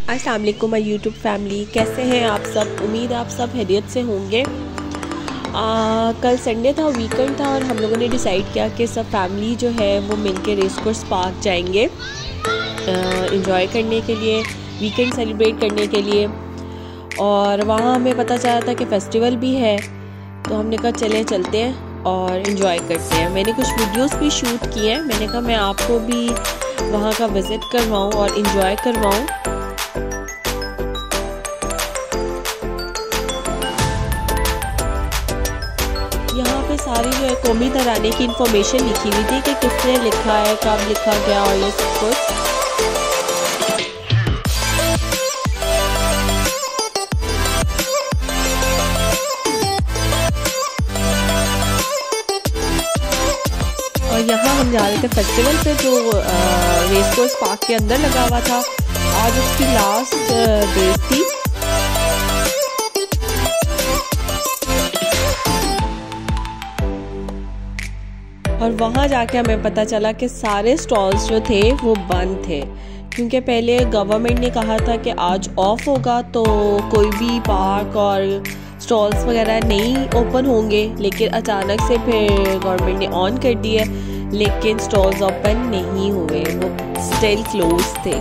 अस्सलाम वालेकुम my YouTube family, कैसे हैं आप सब। उम्मीद है आप सब खैरियत से होंगे। कल संडे था, वीकेंड था और हम लोगों ने डिसाइड किया कि सब फैमिली जो है वो मिलके रेस कोर्स पार्क जाएंगे एंजॉय करने के लिए, वीकेंड सेलिब्रेट करने के लिए। और वहाँ हमें पता चला था कि फ़ेस्टिवल भी है, तो हमने कहा चलें चलते हैं और इन्जॉय करते हैं। मैंने कुछ वीडियोस भी शूट किए हैं, मैंने कहा मैं आपको भी वहाँ का विज़िट करवाऊँ और इन्जॉय करवाऊँ। यहाँ पे सारी जो है कौमी तराने की इंफॉर्मेशन लिखी हुई थी कि किसने लिखा है, कब लिखा गया और ये सब कुछ। और यहाँ हम जा रहे थे फेस्टिवल पे जो रेस कोर्स पार्क के अंदर लगा हुआ था। आज उसकी लास्ट रेस थी। और वहाँ जाके हमें पता चला कि सारे स्टॉल्स जो थे वो बंद थे, क्योंकि पहले गवर्नमेंट ने कहा था कि आज ऑफ होगा तो कोई भी पार्क और स्टॉल्स वगैरह नहीं ओपन होंगे। लेकिन अचानक से फिर गवर्नमेंट ने ऑन कर दिए, लेकिन स्टॉल्स ओपन नहीं हुए, वो स्टिल क्लोज थे।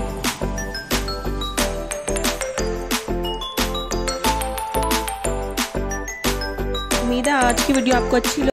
उम्मीद है आज की वीडियो आपको अच्छी